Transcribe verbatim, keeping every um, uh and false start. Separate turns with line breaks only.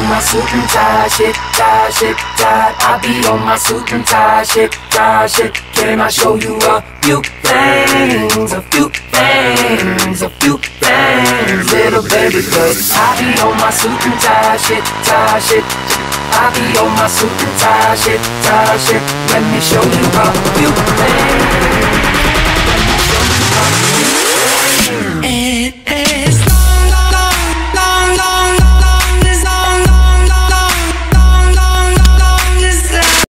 my suit and tie shit, tie shit, tie. I be on my suit and tie shit, tie shit. Can I show you a few things, a few things, a few things, little baby, cause I be on my suit and tie shit, tie shit. I be on my suit and tie shit, tie shit. Let me show you a few things.